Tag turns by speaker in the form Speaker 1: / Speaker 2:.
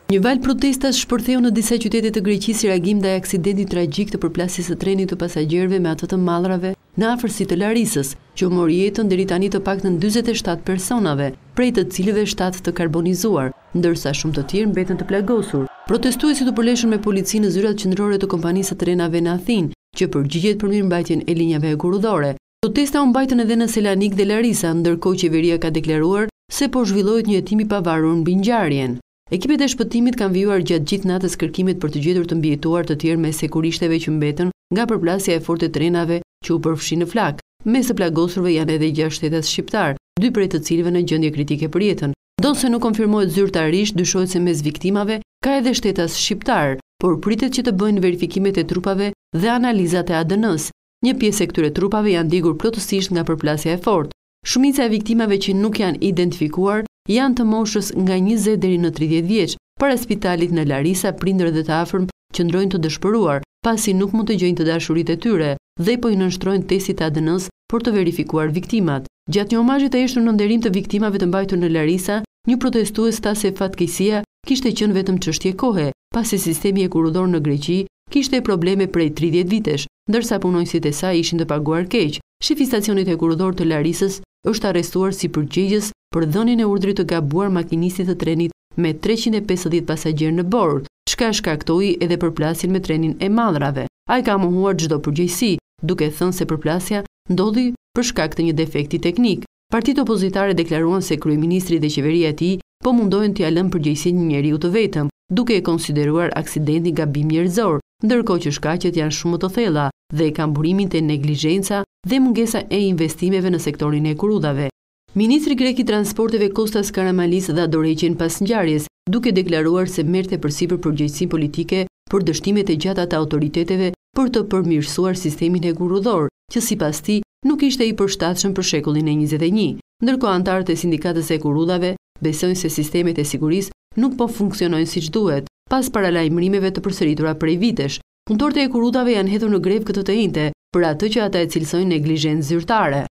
Speaker 1: Një val protestash shpërtheu në disa qytete të Greqisë si reagim ndaj aksidentit tragjik të përplasjes së trenit të pasagjerëve me atë të mallrave në afërsi të Larisës, që u mori jetën deri tani të paktën 47 personave, prej të cilëve 7 të karbonizuar, ndërsa shumë të tjerë mbeten të plagosur. Protestuesit u përleshën me polici në zyrat qendrore të kompanisë së trenave në Athinë, që përgjigjet për mirëmbajtjen e linjave kurudore. Protesta u mbajtën edhe në Selanik dhe Larisa, ndërkohë qeveria ka deklaruar se po zhvillohet një hetim i pavarur mbi ngjarjen. Ekipet e shpëtimit kanë vijuar gjatë gjithë natës kërkimet për të gjetur të mbijetuar të tjerë mes sekurishteve që mbetën nga përplasja e fortë e trenave që u përfshin në flak. Mes të plagosurve janë edhe 6 shtetas shqiptar, 2 prej të cilëve në gjendje kritike për jetën. Ndonse nuk konfirmohet zyrtarisht, dyshohet se mes viktimave ka edhe shtetas shqiptar, por pritet që të bëjnë verifikimet e trupave dhe analizat e ADN-s. Një pjesë e këtyre trupave janë digur plotësisht nga përplasja e fortë. Shumica e viktimave që nuk janë identifikuar janë të moshës nga 20 deri në 30 vjeç. Para spitalit në Larisa, prindërit dhe të afërm qëndrojnë të dëshpëruar, pasi nuk mund të gjejnë të dashuritë e tyre dhe po i nënshtrojnë testit të ADN-s për të verifikuar viktimat. Gjatë një omazhi të eshtur në nderim të viktimave të mbajtur në Larisa, një protestues tha se fatkeqësia kishte qenë vetëm çështje kohe, pasi sistemi ekurudor në Greqi kishte probleme prej 30 vitesh, ndërsa punonjësit e saj ishin të paguar keq. Shefi i stacionit ekurudor të Larisës është arrestuar si përgjegjës për dhënien e urdhrit të gabuar makinistit të trenit me 350 pasagjerë në bord, çka shkaktoi edhe përplasjen me trenin e mallrave. Ai ka mohuar çdo përgjegjësi, duke thënë se përplasja ndodhi për shkak të një defekti teknik. Partitë opozitare deklaruan se kryeministri dhe qeveria e tij po mundohen t'i lënë përgjegjësinë një njeriu të vetëm, duke e konsideruar aksidentin gabim njerëzor, ndërkohë që shkaqet janë shumë të thella dhe e kanë burimin te neglizhenca dhe mungesa e investimeve në sektorin e kurudave. Ministri grek i transporteve Kostas Karamalis dha dorëheqjen pas ngjarjes, duke deklaruar se merrte përsipër përgjegjësinë politike për dështimet e gjata të autoriteteve për të përmirësuar sistemin e kurudor, që sipas tij nuk ishte i përshtatshëm për shekullin e 21. Ndërkohë anëtarët e sindikatës së kurudave besojnë se sistemet e sigurisë nuk po funksionojnë siç duhet, pas paralajmërimeve të përsëritura prej vitesh. Punëtorët e kurudave janë hedhur në grev këtë të njëjtë për atë që ata e cilësojnë neglizhencë zyrtare.